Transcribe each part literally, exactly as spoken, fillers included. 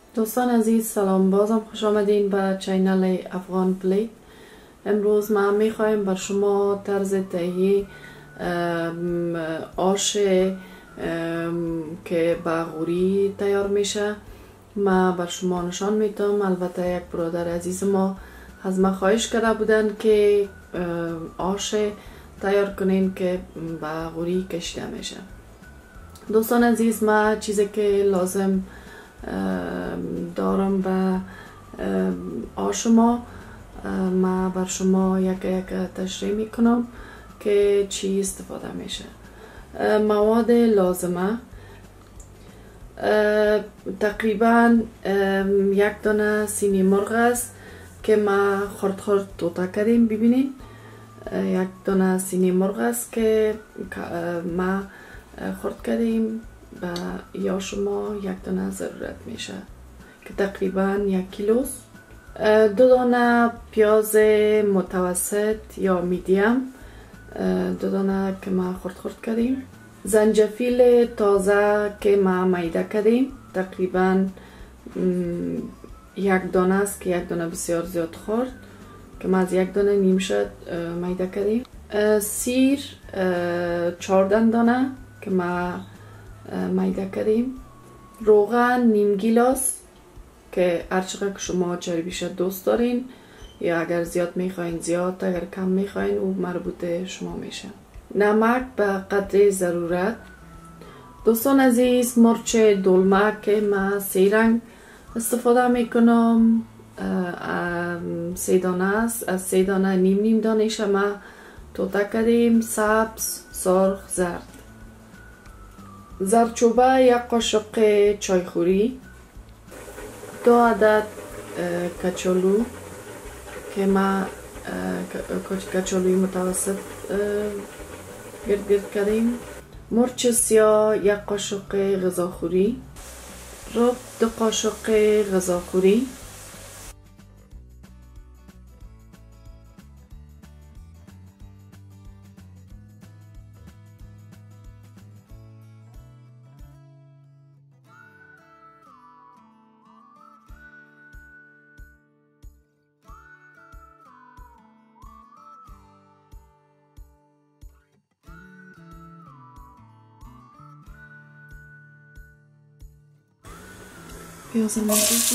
دوستان عزیز سلام، بازم خوش آمدین به چینل افغان پلیت. امروز ما میخوایم بر شما طرز تهیه آش که با غوری تیار میشه ما بر شما نشان میدم. البته یک برادر عزیز ما از ما خواهش کرده بودن که آش تیار کنین که با غوری کشیده میشه. دوستان عزیز، ما چیزی که لازم دارم به آش ما ما بر شما یک یک تشریح میکنم که چی استفاده میشه. مواد لازمه تقریبا یک دانه سینی مرغ است که ما خرد خرد توتا کردیم. ببینین یک دانه سینی مرغ است که ما خرد کردیم و یا شما یک دانه ضرورت میشه که تقریبا یک کیلو. دو دانه پیاز متوسط یا میدیم، دو دانه که ما خرد خرد کردیم. زنجفیل تازه که ما میده کردیم، تقریبا یک دانه است که یک دانه بسیار زیاد خورد که ما از یک دانه نیم شد میده کردیم. سیر چهارده دانه که ما میده کردیم. روغن نیم گیلاس که هر چقدر که شما چربیش دوست دارین، یا اگر زیاد میخواین زیاد، اگر کم میخواین او مربوط شما میشه. نمک به قدر ضرورت. دوستان عزیز، مرچ دلمه که ما سه رنگ استفاده میکنم، سه دانه است. از سه دانه نیم نیم دانش ما توتا کردیم: سبز، سرخ، زرد. زردچوبه یک قاشق چایخوری. دو عدد کچالو که ما کچالوی متوسط گرد گرد کردیم. مرچ سیاه یک قاشق غذاخوری. رب دو قاشق غذاخوری. پیاز مردازم.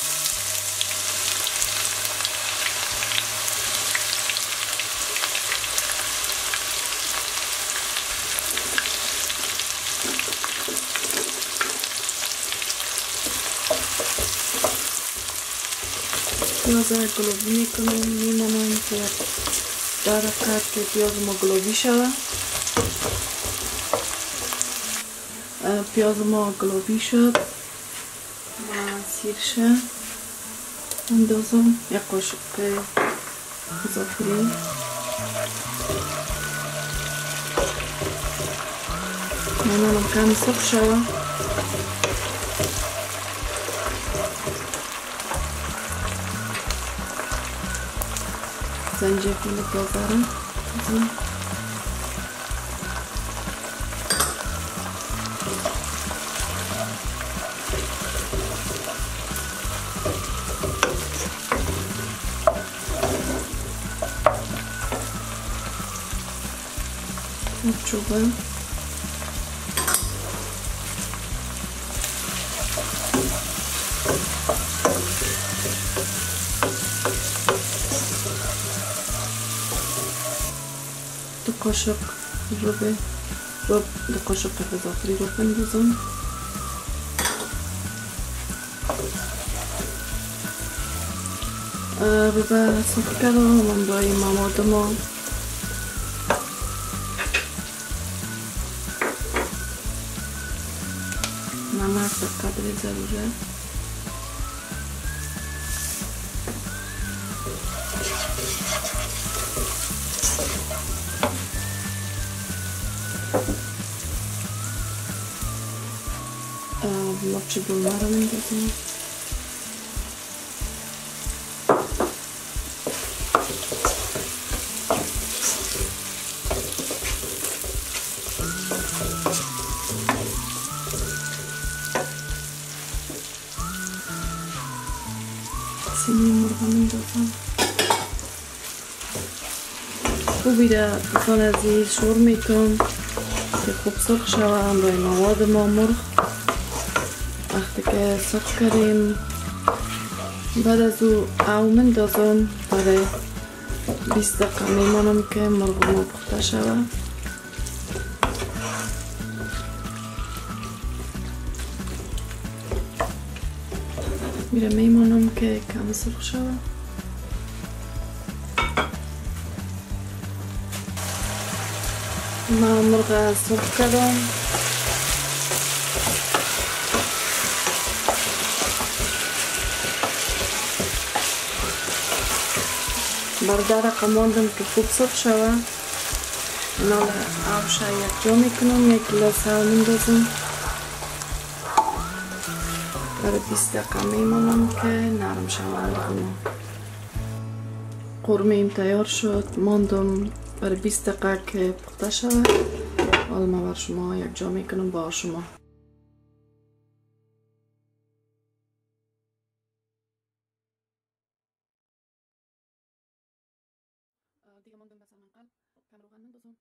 پیاز گلابی میکنم، میمانم که در دقیقه که پیاز ما گلابی شود. پیاز ما گلابی شد، سیرشه اندازم یک قاشق غذاخوری. ممنونم کمی سرخ شود. زنجفیل تازه را بزنم. چوبه دو قاشق رب رب دو قاشق غذاخوری رو بندازم. رب سرخ کردم من برای مواد ما. نمک به قدر ضرورت. مرچ دلمه رو میندازم. سینی مرغ میندازم. خوبی را دوستان عزیز شور میتون که خوب سرخ شوه. همراه مواد ما مرغ وقتی که سرخ کردیم بعد از او او میندازم برای بیست دقیقه میمانم که مرغ ما پخته شوه. میره میمانم که کم سرخ شوه. ما مرغ سرخ کردم. بر ده دقیقه ماندم که خوب سرخ شوه. اینا آبش یک جا میکنم، یک گلاس آب میندازم. برای بیست دقیقه میمانم که نرم شوه مرغ ما. قرمه ایم تیار شد. ماندم برای بیست دقیقه که پخته شوه. حالا ما بر شما یک جا میکنم با شما. دیگه ماندم بس منقل کم روغن میندازم.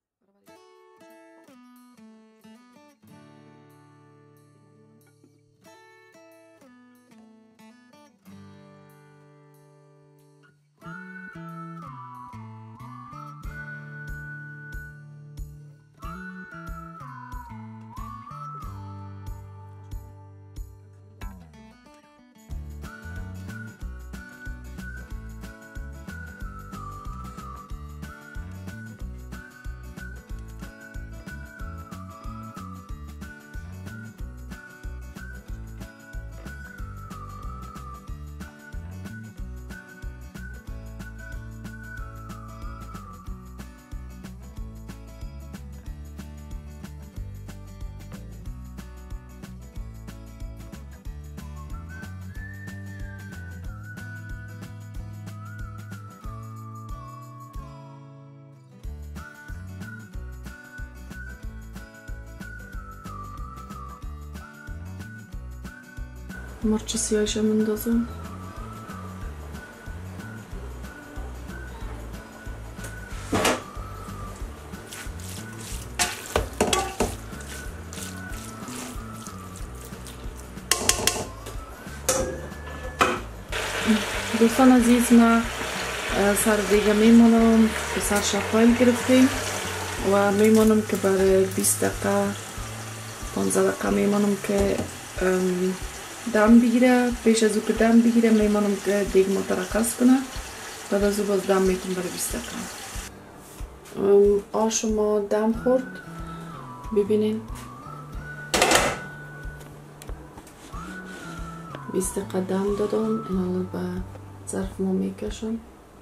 مرچ سیاهش میندازم. دوستان عزیز ما سر دیگه میمانم که سر شفایل گرفتیم و میمانم که برای بیست دقیقه پانزده دقیقه میمانم که دم بگیره. پیش از او که دم بگیره میمانم که دیگه مترکز کنه. بعد از او باز دم میتون برای بیست دقیقه. آش ما دم خورد. ببینین بیست دقیقه دم دادم. این به ظرف ما میکشم.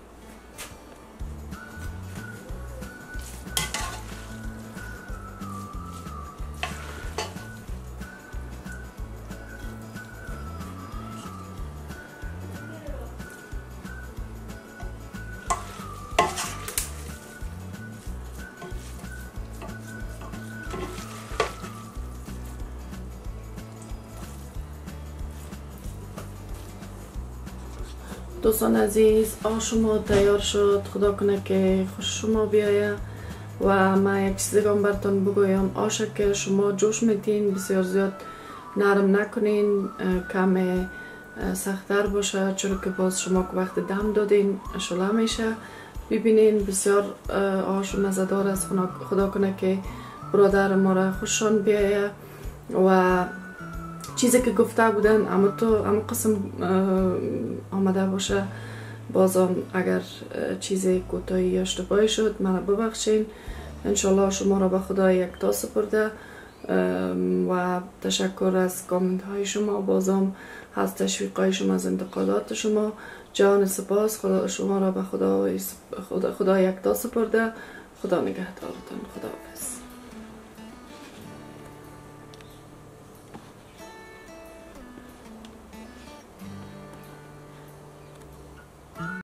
دوستان عزیز آش شما تیار شد. خدا کنه که خوش شما بیایه. و من یک چیز دیگه براتون بگویم. آش که شما جوش میدین بسیار زیاد نرم نکنین، کم سخت‌تر باشه، چرا که باز شما که وقت دم دادین شله میشه. ببینین بسیار آش مزه‌دار است. خدا کنه که برادر ما را خوششان بیایه. و چیزی که گفته بودن اما تو اما قسم آمده باشه. بازم اگر چیزی کوتاهی یا اشتباهی شد منو ببخشین. انشالله شما را به خدا یکتا سپرده و تشکر از کامنت های شما. بازم از تشویق های شما، از انتقادات شما. جان سپاس. خدا شما را به خدا خدا, خدا یکتا سپرده. خدا نگهدارتان. خدا حافظ.